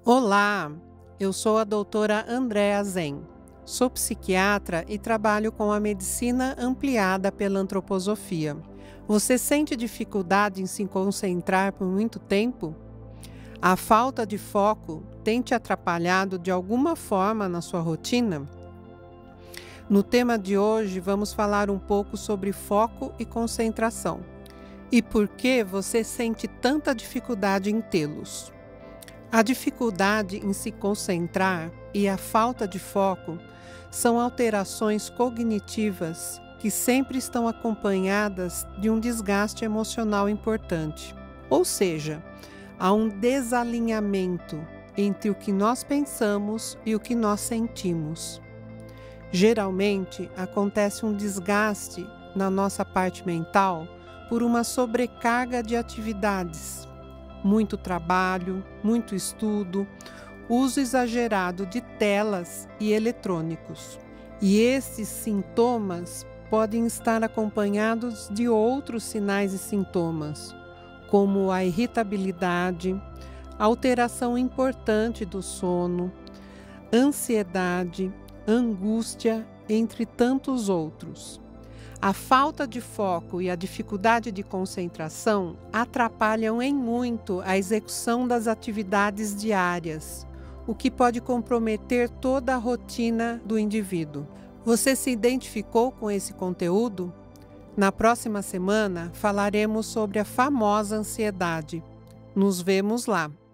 Olá, eu sou a doutora Andréa Zen. Sou psiquiatra e trabalho com a medicina ampliada pela antroposofia. Você sente dificuldade em se concentrar por muito tempo? A falta de foco tem te atrapalhado de alguma forma na sua rotina? No tema de hoje, vamos falar um pouco sobre foco e concentração e por que você sente tanta dificuldade em tê-los. A dificuldade em se concentrar e a falta de foco são alterações cognitivas que sempre estão acompanhadas de um desgaste emocional importante. Ou seja, há um desalinhamento entre o que nós pensamos e o que nós sentimos. Geralmente, acontece um desgaste na nossa parte mental por uma sobrecarga de atividades. Muito trabalho, muito estudo, uso exagerado de telas e eletrônicos. E esses sintomas podem estar acompanhados de outros sinais e sintomas, como a irritabilidade, alteração importante do sono, ansiedade, angústia, entre tantos outros. A falta de foco e a dificuldade de concentração atrapalham em muito a execução das atividades diárias, o que pode comprometer toda a rotina do indivíduo. Você se identificou com esse conteúdo? Na próxima semana falaremos sobre a famosa ansiedade. Nos vemos lá!